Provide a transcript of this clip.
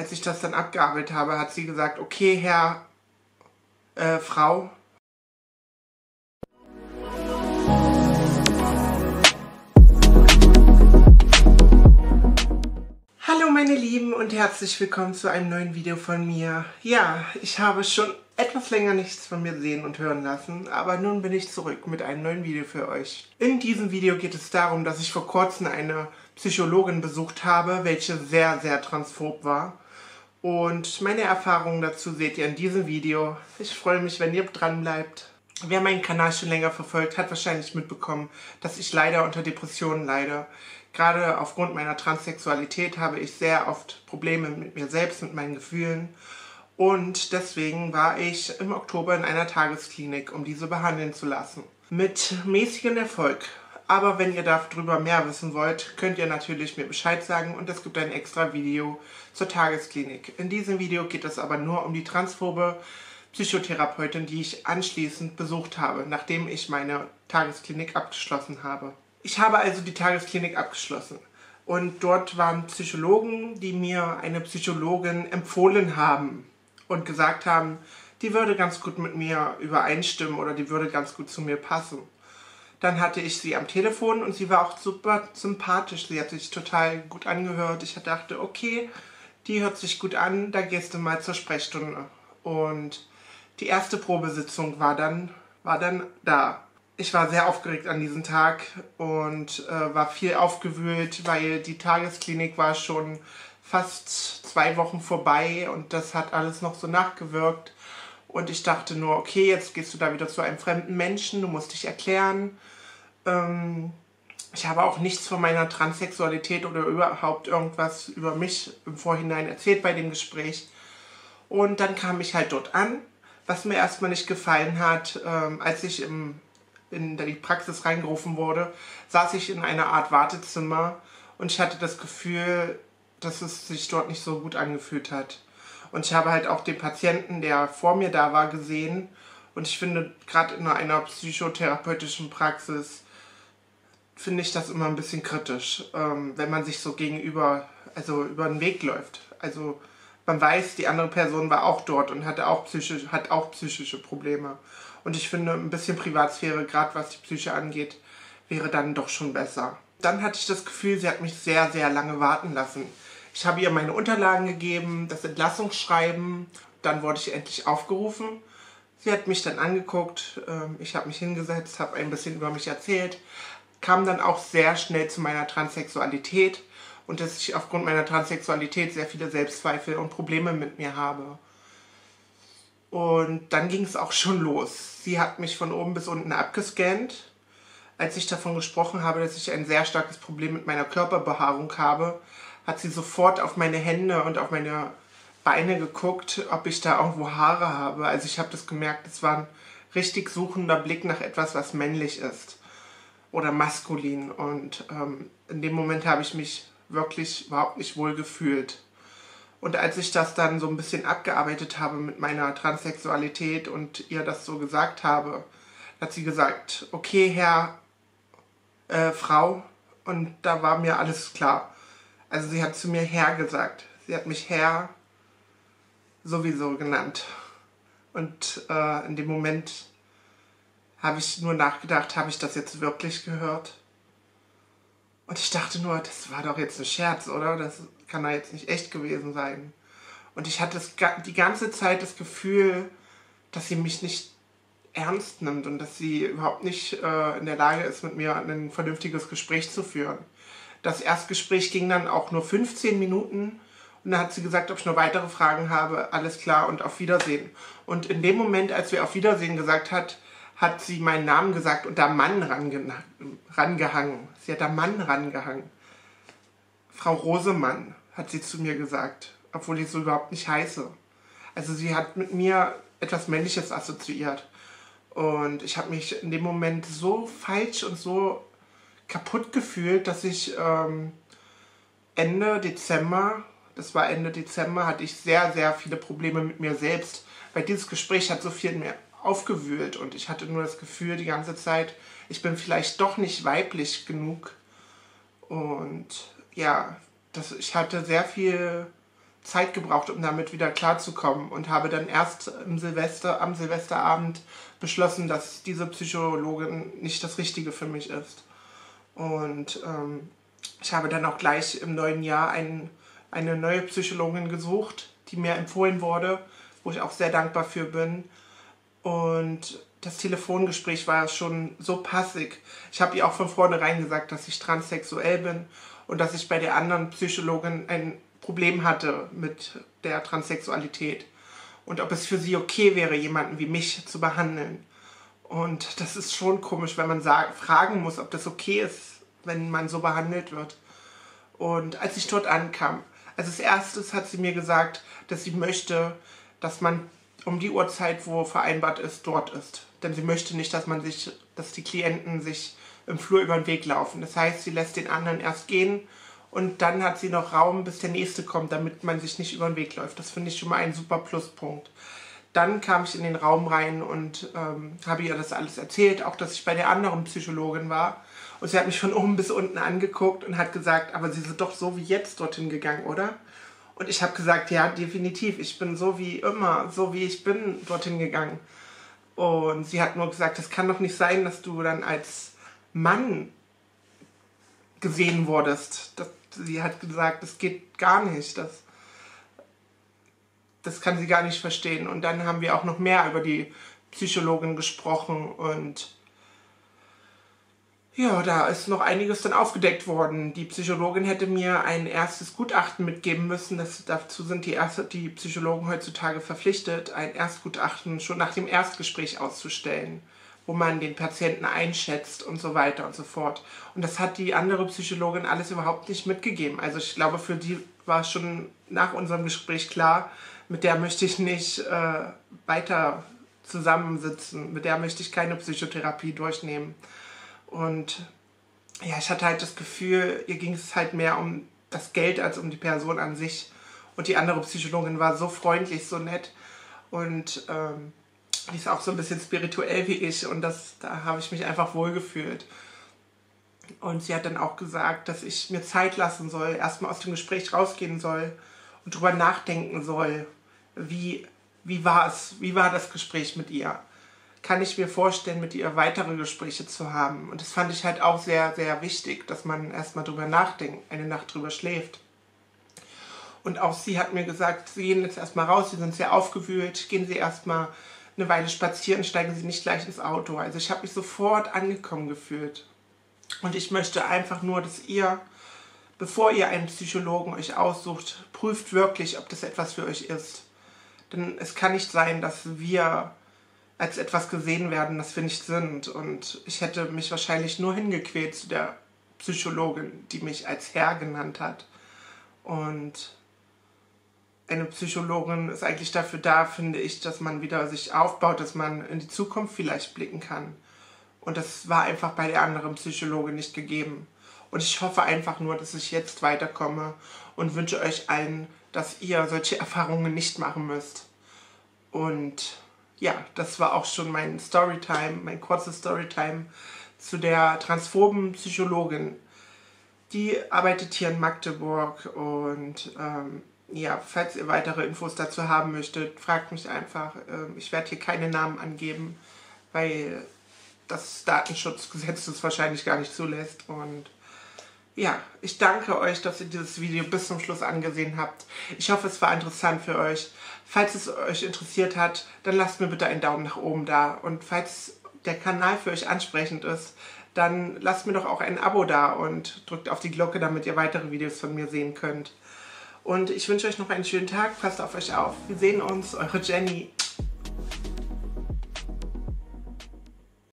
Als ich das dann abgearbeitet habe, hat sie gesagt, okay, Frau. Hallo meine Lieben und herzlich willkommen zu einem neuen Video von mir. Ja, ich habe schon etwas länger nichts von mir sehen und hören lassen, aber nun bin ich zurück mit einem neuen Video für euch. In diesem Video geht es darum, dass ich vor kurzem eine Psychologin besucht habe, welche sehr, sehr transphob war. Und meine Erfahrungen dazu seht ihr in diesem Video. Ich freue mich, wenn ihr dran bleibt. Wer meinen Kanal schon länger verfolgt, hat wahrscheinlich mitbekommen, dass ich leider unter Depressionen leide. Gerade aufgrund meiner Transsexualität habe ich sehr oft Probleme mit mir selbst, mit meinen Gefühlen. Und deswegen war ich im Oktober in einer Tagesklinik, um diese behandeln zu lassen. Mit mäßigem Erfolg. Aber wenn ihr darüber mehr wissen wollt, könnt ihr natürlich mir Bescheid sagen und es gibt ein extra Video zur Tagesklinik. In diesem Video geht es aber nur um die transphobe Psychotherapeutin, die ich anschließend besucht habe, nachdem ich meine Tagesklinik abgeschlossen habe. Ich habe also die Tagesklinik abgeschlossen und dort waren Psychologen, die mir eine Psychologin empfohlen haben und gesagt haben, die würde ganz gut mit mir übereinstimmen oder die würde ganz gut zu mir passen. Dann hatte ich sie am Telefon und sie war auch super sympathisch. Sie hat sich total gut angehört. Ich dachte, okay, die hört sich gut an, da gehst du mal zur Sprechstunde. Und die erste Probesitzung war dann da. Ich war sehr aufgeregt an diesem Tag und war viel aufgewühlt, weil die Tagesklinik war schon fast 2 Wochen vorbei und das hat alles noch so nachgewirkt. Und ich dachte nur, okay, jetzt gehst du da wieder zu einem fremden Menschen, du musst dich erklären. Ich habe auch nichts von meiner Transsexualität oder überhaupt irgendwas über mich im Vorhinein erzählt bei dem Gespräch. Und dann kam ich halt dort an, was mir erstmal nicht gefallen hat. Als ich in die Praxis reingerufen wurde, saß ich in einer Art Wartezimmer und ich hatte das Gefühl, dass es sich dort nicht so gut angefühlt hat. Und ich habe halt auch den Patienten, der vor mir da war, gesehen. Und ich finde, gerade in einer psychotherapeutischen Praxis, finde ich das immer ein bisschen kritisch, wenn man sich so über den Weg läuft. Also man weiß, die andere Person war auch dort und hat auch psychische Probleme. Und ich finde, ein bisschen Privatsphäre, gerade was die Psyche angeht, wäre dann doch schon besser. Dann hatte ich das Gefühl, sie hat mich sehr, sehr lange warten lassen. Ich habe ihr meine Unterlagen gegeben, das Entlassungsschreiben, dann wurde ich endlich aufgerufen. Sie hat mich dann angeguckt, ich habe mich hingesetzt, habe ein bisschen über mich erzählt, kam dann auch sehr schnell zu meiner Transsexualität und dass ich aufgrund meiner Transsexualität sehr viele Selbstzweifel und Probleme mit mir habe. Und dann ging es auch schon los. Sie hat mich von oben bis unten abgescannt. Als ich davon gesprochen habe, dass ich ein sehr starkes Problem mit meiner Körperbehaarung habe, hat sie sofort auf meine Hände und auf meine Beine geguckt, ob ich da irgendwo Haare habe. Also ich habe das gemerkt, es war ein richtig suchender Blick nach etwas, was männlich ist oder maskulin. Und in dem Moment habe ich mich wirklich überhaupt nicht wohl gefühlt. Und als ich das dann so ein bisschen abgearbeitet habe mit meiner Transsexualität und ihr das so gesagt habe, hat sie gesagt, okay, Frau, und da war mir alles klar. Also sie hat zu mir Herr gesagt. Sie hat mich Herr sowieso genannt. Und in dem Moment habe ich nur nachgedacht, habe ich das jetzt wirklich gehört? Und ich dachte nur, das war doch jetzt ein Scherz, oder? Das kann da jetzt nicht echt gewesen sein. Und ich hatte die ganze Zeit das Gefühl, dass sie mich nicht ernst nimmt und dass sie überhaupt nicht in der Lage ist, mit mir ein vernünftiges Gespräch zu führen. Das Erstgespräch ging dann auch nur 15 Minuten und dann hat sie gesagt, ob ich noch weitere Fragen habe, alles klar und auf Wiedersehen. Und in dem Moment, als wir auf Wiedersehen gesagt hat, hat sie meinen Namen gesagt und da Mann rangehangen. Sie hat da Mann rangehangen. Frau Rosemann, hat sie zu mir gesagt, obwohl ich so überhaupt nicht heiße. Also sie hat mit mir etwas Männliches assoziiert. Und ich habe mich in dem Moment so falsch und so kaputt gefühlt, dass ich Ende Dezember, hatte ich sehr, sehr viele Probleme mit mir selbst. Weil dieses Gespräch hat so viel in mir aufgewühlt und ich hatte nur das Gefühl die ganze Zeit, ich bin vielleicht doch nicht weiblich genug. Und ja, ich hatte sehr viel Zeit gebraucht, um damit wieder klarzukommen und habe dann erst am Silvesterabend beschlossen, dass diese Psychologin nicht das Richtige für mich ist. Und ich habe dann auch gleich im neuen Jahr eine neue Psychologin gesucht, die mir empfohlen wurde, wo ich auch sehr dankbar für bin. Und das Telefongespräch war schon so passig. Ich habe ihr auch von vornherein gesagt, dass ich transsexuell bin und dass ich bei der anderen Psychologin ein Problem hatte mit der Transsexualität. Und ob es für sie okay wäre, jemanden wie mich zu behandeln. Und das ist schon komisch, wenn man fragen muss, ob das okay ist, wenn man so behandelt wird. Und als ich dort ankam, als erstes hat sie mir gesagt, dass sie möchte, dass man um die Uhrzeit, wo vereinbart ist, dort ist. Denn sie möchte nicht, dass die Klienten sich im Flur über den Weg laufen. Das heißt, sie lässt den anderen erst gehen und dann hat sie noch Raum, bis der Nächste kommt, damit man sich nicht über den Weg läuft. Das finde ich schon mal ein super Pluspunkt. Dann kam ich in den Raum rein und habe ihr das alles erzählt, auch dass ich bei der anderen Psychologin war. Und sie hat mich von oben bis unten angeguckt und hat gesagt, aber Sie sind doch so wie jetzt dorthin gegangen, oder? Und ich habe gesagt, ja, definitiv, ich bin so wie immer, so wie ich bin, dorthin gegangen. Und sie hat nur gesagt, das kann doch nicht sein, dass du dann als Mann gesehen wurdest. Sie hat gesagt, das geht gar nicht, das kann sie gar nicht verstehen. Und dann haben wir auch noch mehr über die Psychologin gesprochen und ja, da ist noch einiges dann aufgedeckt worden. Die Psychologin hätte mir ein erstes Gutachten mitgeben müssen. Dazu sind die Psychologen heutzutage verpflichtet, ein Erstgutachten schon nach dem Erstgespräch auszustellen, wo man den Patienten einschätzt und so weiter und so fort. Und das hat die andere Psychologin alles überhaupt nicht mitgegeben. Also ich glaube, für die war schon nach unserem Gespräch klar, mit der möchte ich nicht weiter zusammensitzen, mit der möchte ich keine Psychotherapie durchnehmen. Und ja, ich hatte halt das Gefühl, ihr ging es halt mehr um das Geld als um die Person an sich. Und die andere Psychologin war so freundlich, so nett und die ist auch so ein bisschen spirituell wie ich und da habe ich mich einfach wohlgefühlt. Und sie hat dann auch gesagt, dass ich mir Zeit lassen soll, erstmal aus dem Gespräch rausgehen soll und drüber nachdenken soll, wie war das Gespräch mit ihr. Kann ich mir vorstellen, mit ihr weitere Gespräche zu haben. Und das fand ich halt auch sehr, sehr wichtig, dass man erstmal drüber nachdenkt, eine Nacht drüber schläft. Und auch sie hat mir gesagt, Sie gehen jetzt erstmal raus, Sie sind sehr aufgewühlt, gehen Sie erstmal eine Weile spazieren, steigen Sie nicht gleich ins Auto. Also ich habe mich sofort angekommen gefühlt. Und ich möchte einfach nur, dass ihr, bevor ihr einen Psychologen euch aussucht, prüft wirklich, ob das etwas für euch ist. Denn es kann nicht sein, dass wir als etwas gesehen werden, das wir nicht sind. Und ich hätte mich wahrscheinlich nur hingequält zu der Psychologin, die mich als Herr genannt hat. Und eine Psychologin ist eigentlich dafür da, finde ich, dass man wieder sich aufbaut, dass man in die Zukunft vielleicht blicken kann. Und das war einfach bei der anderen Psychologin nicht gegeben. Und ich hoffe einfach nur, dass ich jetzt weiterkomme und wünsche euch allen, dass ihr solche Erfahrungen nicht machen müsst. Und ja, das war auch schon mein Storytime, mein kurzes Storytime zu der transphoben Psychologin. Die arbeitet hier in Magdeburg und ja, falls ihr weitere Infos dazu haben möchtet, fragt mich einfach. Ich werde hier keine Namen angeben, weil das Datenschutzgesetz das wahrscheinlich gar nicht zulässt. Und ja, ich danke euch, dass ihr dieses Video bis zum Schluss angesehen habt. Ich hoffe, es war interessant für euch. Falls es euch interessiert hat, dann lasst mir bitte einen Daumen nach oben da. Und falls der Kanal für euch ansprechend ist, dann lasst mir doch auch ein Abo da und drückt auf die Glocke, damit ihr weitere Videos von mir sehen könnt. Und ich wünsche euch noch einen schönen Tag. Passt auf euch auf. Wir sehen uns. Eure Jenny.